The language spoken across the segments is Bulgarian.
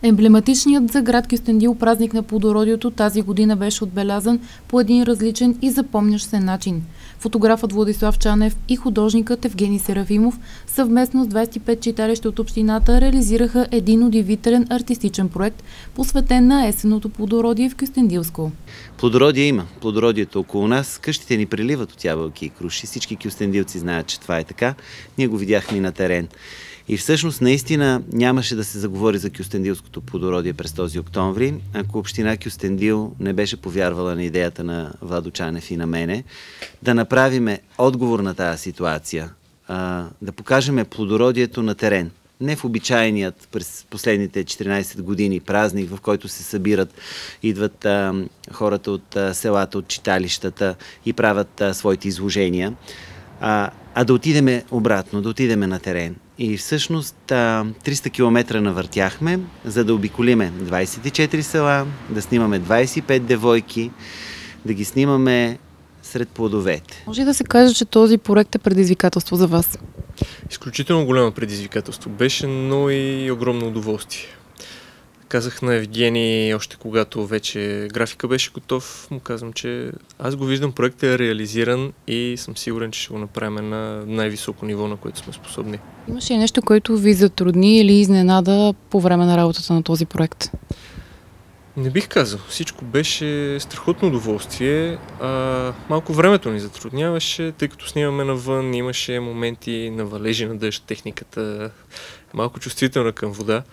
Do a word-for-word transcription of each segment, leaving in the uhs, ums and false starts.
Емблематичният за град Кюстендил празник на плодородието тази година беше отбелязан по един различен и запомнящ се начин. Фотографът Владислав Чанев и художникът Евгений Серафимов съвместно с двадесет и пет читалища от общината реализираха един удивителен артистичен проект, посветен на есенното плодородие в Кюстендилско. Плодородие има. Плодородието около нас. Къщите ни преливат от ябълки и круши. Всички кюстендилци знаят, че това е така. Ние го видяхме и на терен. И всъщност наистина нямаше да се заговори за кюстендилското плодородие през този октомври, ако община Кюстендил не беше повярвала на идеята на Владо Чанев и на мене, да направиме отговор на тази ситуация, а, да покажем плодородието на терен. Не в обичайният през последните четиринадесет години празник, в който се събират, идват а, хората от а, селата, от читалищата и правят а, своите изложения, а, а да отидеме обратно, да отидеме на терен. И всъщност триста километра навъртяхме, за да обиколиме двадесет и четири села, да снимаме двадесет и пет девойки, да ги снимаме сред плодовете. Може ли да се каже, че този проект е предизвикателство за вас? Изключително голямо предизвикателство беше, но и огромно удоволствие. Казах на Евгений, още когато вече графика беше готов, му казвам, че аз го виждам, проектът е реализиран и съм сигурен, че ще го направим на най-високо ниво, на което сме способни. Имаше ли нещо, което ви затрудни или изненада по време на работата на този проект? Не бих казал. Всичко беше страхотно удоволствие. А, малко времето ни затрудняваше, тъй като снимаме навън, имаше моменти на валежи на дъжд, техниката малко чувствителна към вода.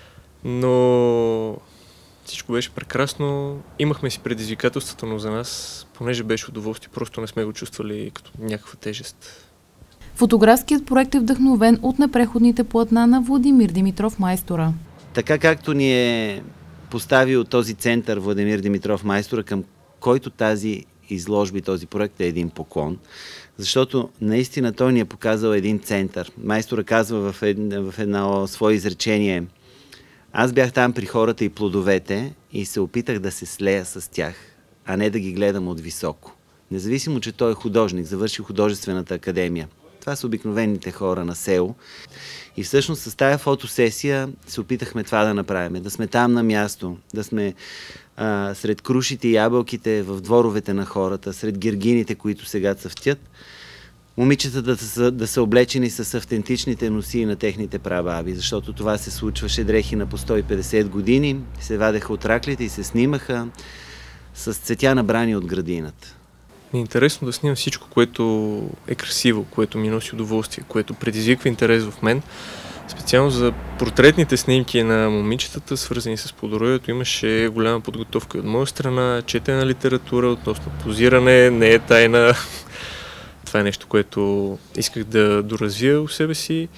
Но всичко беше прекрасно. Имахме си предизвикателствата, но за нас, понеже беше удоволствие, просто не сме го чувствали като някаква тежест. Фотографският проект е вдъхновен от непреходните платна на Владимир Димитров Майстора. Така както ни е поставил този център Владимир Димитров Майстора, към който тази изложба и този проект е един поклон, защото наистина той ни е показал един център. Майстора казва в едно, в едно свое изречение: аз бях там при хората и плодовете и се опитах да се слея с тях, а не да ги гледам от високо. Независимо, че той е художник, завърши художествената академия. Това са обикновените хора на село. И всъщност с тази фотосесия се опитахме това да направим. Да сме там на място, да сме а, сред крушите и ябълките в дворовете на хората, сред гергините, които сега цъфтят. Момичетата да са, да са облечени с автентичните носии на техните прабаби, защото това се случваше, дрехи на по сто и петдесет години, се вадеха от раклите и се снимаха с цветя набрани от градината. Ми е интересно да снимам всичко, което е красиво, което ми носи удоволствие, което предизвиква интерес в мен. Специално за портретните снимки на момичетата, свързани с плодородието, имаше голяма подготовка от моя страна, четене на литература относно позиране, не е тайна. Това е нещо, което исках да доразвия у себе си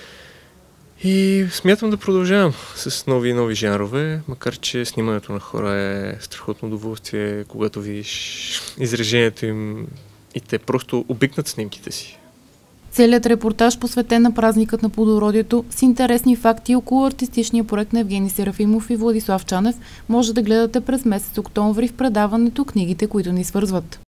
и смятам да продължавам с нови и нови жанрове, макар че снимането на хора е страхотно удоволствие, когато видиш изражението им и те просто обикнат снимките си. Целият репортаж, посветен на празникът на плодородието, с интересни факти около артистичния проект на Евгений Серафимов и Владислав Чанев, може да гледате през месец октомври в предаването "Книгите, които ни свързват".